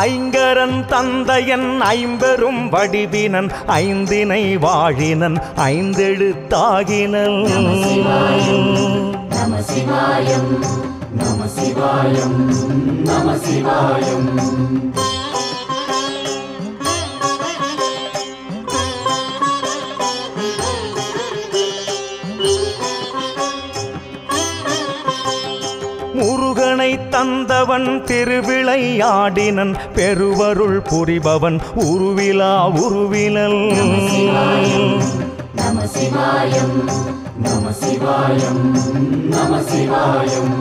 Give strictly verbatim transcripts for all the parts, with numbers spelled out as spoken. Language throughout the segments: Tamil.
ஐங்கரன் தந்தையன் ஐம்பெரும் வடிவினன் ஐந்தினை வாழினன் ஐந்தெழுத்தாகினன் நம சிவாயம் நம சிவாயம் நம சிவாயம் முருகனை தந்தவன் திருவிளையாடினன் பெருவருள் புரிபவன் உருவிலா உருவினல் நம சிவாயம் நம சிவாயம் நம சிவாயம்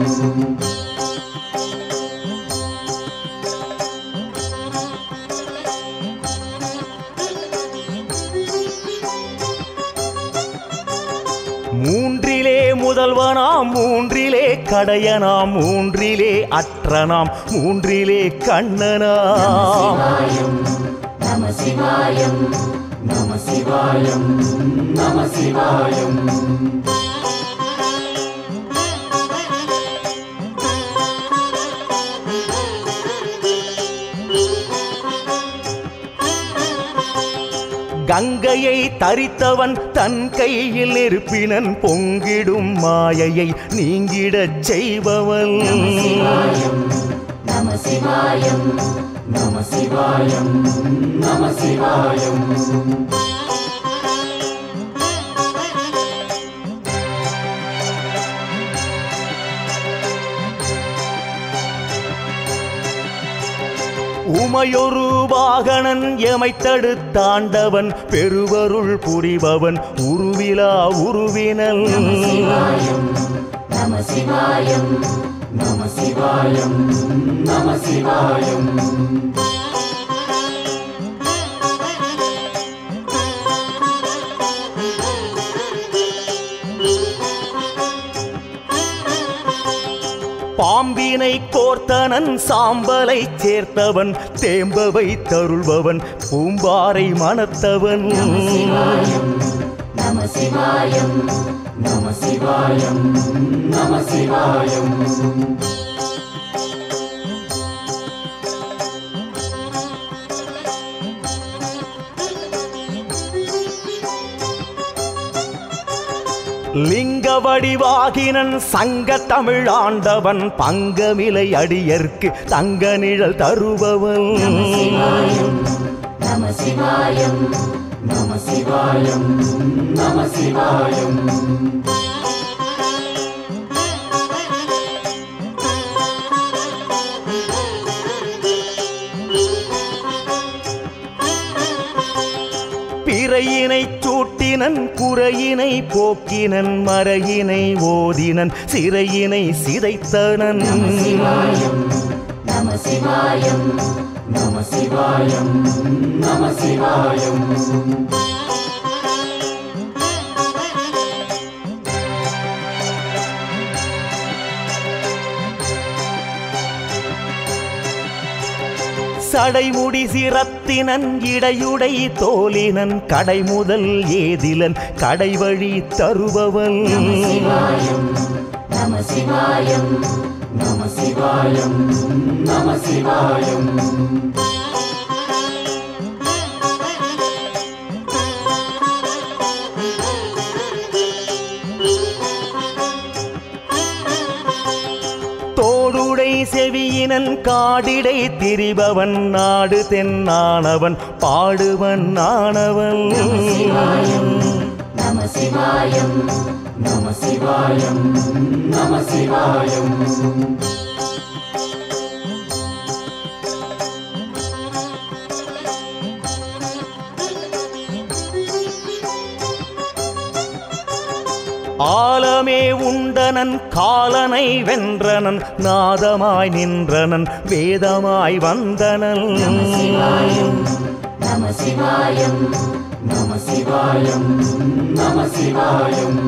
மூன்றிலே முதல்வனாம் மூன்றிலே கடையனாம் மூன்றிலே அற்றனாம் மூன்றிலே கண்ணனாம் நம சிவாயம் நம சிவாயம் நம சிவாயம் கங்கையை தரித்தவன் தன் கையில் இருப்பினன் பொங்கிடும் மாயையை நீங்கிடச் செய்பவன் நம சிவாயம் நம சிவாயம் நம சிவாயம் உமையொரு வாகனன் எமைத்தடுத்தாண்டவன் பெருவருள் புரிபவன் உருவிலா உருவினல் நம சிவாயம் நம சிவாயம் நம சிவாயம் பாம்பினை கோர்த்தனன் சாம்பலை சேர்த்தவன் தேம்பவை தருள்பவன் பூம்பாரை மணத்தவன் நம சிவாயம் நம சிவாயம் நம சிவாயம் லிங்க வடிவாகினன் சங்க தமிழ் ஆண்டவன் பங்கமிலை அடியர்க்கு தங்க நிழல் தருபவன் நம சிவாயம் நம சிவாயம் நம சிவாயம் பிறையினை சூட்டினன் குறையினை போக்கினன் மறையினை ஓதினன் சிறையினை சிதைத்தனன் நம சிவாயம் நம சிவாயம் நம சிவாயம் சடைமுடி சிரத்தினன் இடையுடை தோலினன் கடை முதல் ஏதிலன் கடைவழி தருபவன் நம சிவாயம் நம சிவாயம் நம சிவாயம் தோடுடை செவியினன் காடிடை திரிபவன் நாடு தென்னானவன் பாடுவன் ஆனவன் நம சிவாயம் நம சிவாயம் நம சிவாயம் ஆலமே உண்டனன் காலனை வென்றனன் நாதமாய் நின்றனன் வேதமாய் வந்தனன் நம சிவாயம் நம சிவாயம் நம சிவாயம்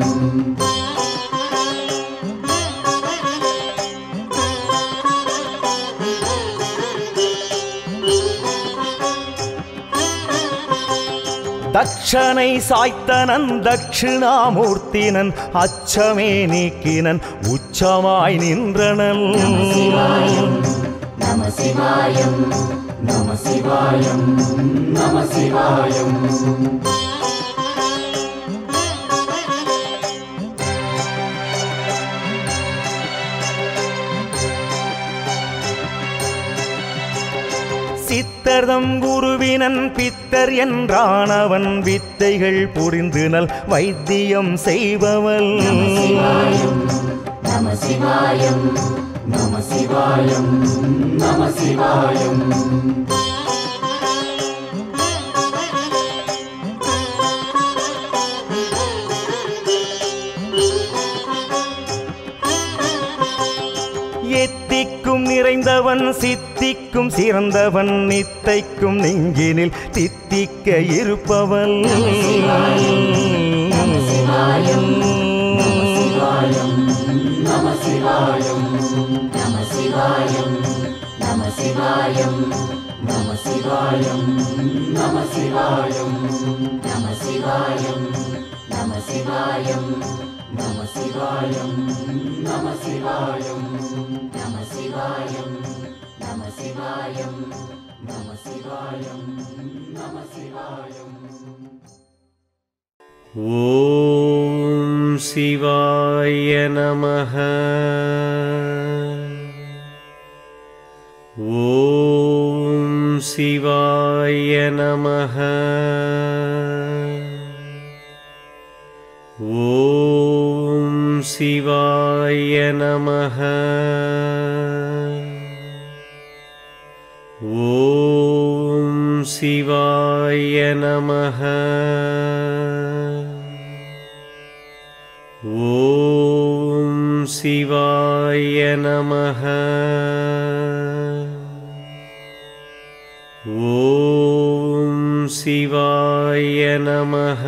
தட்சனை சாய்த்தனன் தட்சிணாமூர்த்தினன் அச்சமே நீக்கினன் உச்சமாய் நின்றனன் நம சிவாயம் நம சிவாயம் நம சிவாயம் சித்தர்தம் குருவினன் பித்தர் என்றானவன் வித்தைகள் புரிந்து நல் வைத்தியம் செய்பவள் நம சிவாயம் நம சிவாயம் நம சிவாயம் நம சிவாயம் எத்திக்கும் நிறைந்தவன் சித்திக்கும் சிறந்தவன் நித்தைக்கும் நெஞ்சினில் தித்திக்க இருப்பவள் நம சிவாயம் நம சிவாயம் நம சிவாயம் நம சிவாயம் நம சிவாயம் நம சிவாயம் நம சிவாயம் நம சிவாயம் நம சிவாயம் நம சிவாயம் நம சிவாயம் நம சிவாயம் நம சிவாயம் நம சிவாயம் நம சிவாயம் ஓம் சிவாய நமஹ ஓம் சிவாய நமஹ ஓம் சிவாய நமஹ ஓம் சிவாய நமஹ ஓம் சிவாய நமஹ ஓம் சிவாய நமஹ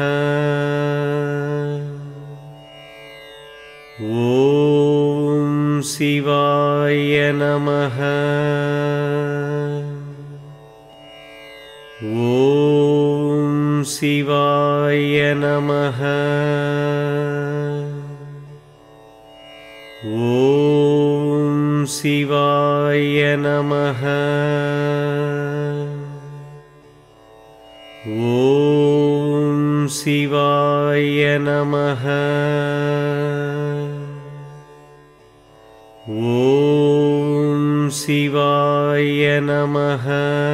ஓம் சிவாய நமஹ ஓம் சிவாய நமஹ ஓம் சிவாய நமஹ ஓம் சிவாய நமஹ ஓம் சிவாய நமஹ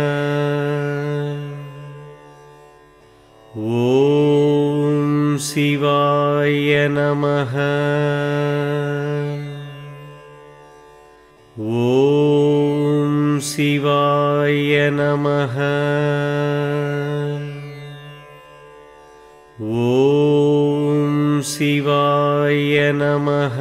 ஓம் சிவாய நமஹ ஓம் சிவாய நமஹ ஓம் சிவாய நமஹ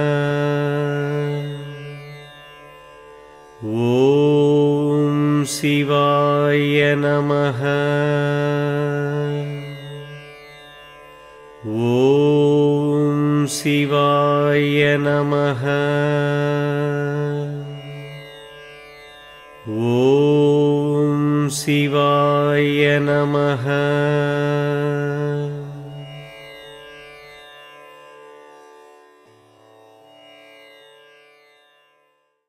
ஓம் சிவாய நமஹ ஓம் சிவாய நமஹ ஓம் சிவாய நமஹ